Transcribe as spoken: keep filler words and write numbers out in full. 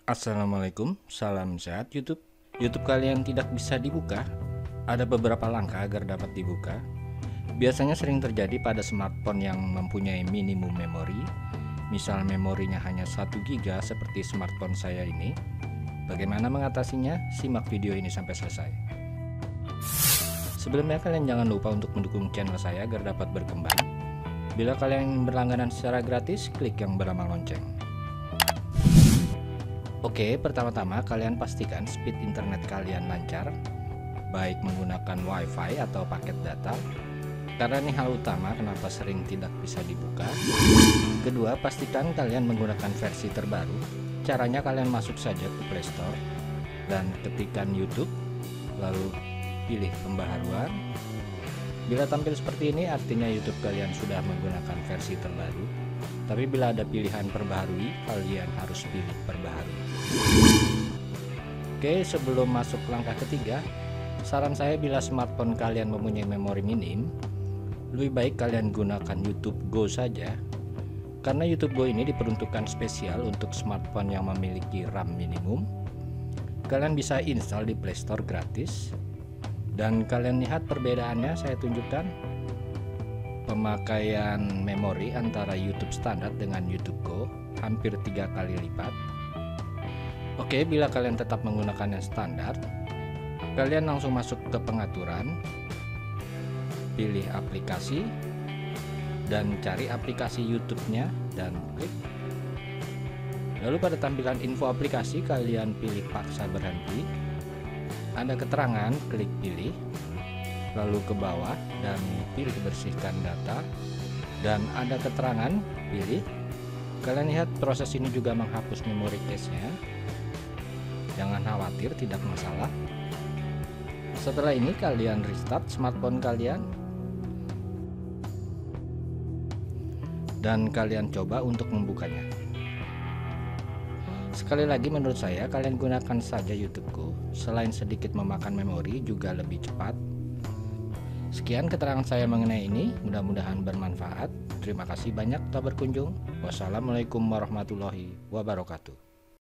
Assalamualaikum, salam sehat YouTube. YouTube kalian tidak bisa dibuka? Ada beberapa langkah agar dapat dibuka. Biasanya sering terjadi pada smartphone yang mempunyai minimum memori. Misal memorinya hanya satu giga seperti smartphone saya ini. Bagaimana mengatasinya? Simak video ini sampai selesai. Sebelumnya kalian jangan lupa untuk mendukung channel saya agar dapat berkembang. Bila kalian berlangganan secara gratis, klik yang bernama lonceng. Oke, pertama-tama kalian pastikan speed internet kalian lancar, baik menggunakan WiFi atau paket data, karena ini hal utama kenapa sering tidak bisa dibuka. Kedua, pastikan kalian menggunakan versi terbaru. Caranya kalian masuk saja ke Play Store dan ketikkan YouTube, lalu pilih pembaharuan. Bila tampil seperti ini artinya YouTube kalian sudah menggunakan versi terbaru. Tapi bila ada pilihan perbaharui, kalian harus pilih perbaharui. Oke, sebelum masuk langkah ketiga, saran saya bila smartphone kalian mempunyai memori minim, lebih baik kalian gunakan YouTube Go saja. Karena YouTube Go ini diperuntukkan spesial untuk smartphone yang memiliki RAM minimum. Kalian bisa install di Play Store gratis. Dan kalian lihat perbedaannya, saya tunjukkan pemakaian memori antara YouTube standar dengan YouTube Go hampir tiga kali lipat. Oke, bila kalian tetap menggunakan yang standar, kalian langsung masuk ke pengaturan, pilih aplikasi dan cari aplikasi YouTube-nya dan klik. Lalu pada tampilan info aplikasi kalian pilih paksa berhenti. Ada keterangan, klik pilih, lalu ke bawah dan pilih bersihkan data, dan ada keterangan, pilih. Kalian lihat proses ini juga menghapus memori cache-nya. Jangan khawatir, tidak masalah. Setelah ini kalian restart smartphone kalian dan kalian coba untuk membukanya. Sekali lagi menurut saya kalian gunakan saja YouTube Go. Selain sedikit memakan memori juga lebih cepat. Sekian keterangan saya mengenai ini, mudah-mudahan bermanfaat. Terima kasih banyak telah berkunjung. Wassalamualaikum warahmatullahi wabarakatuh.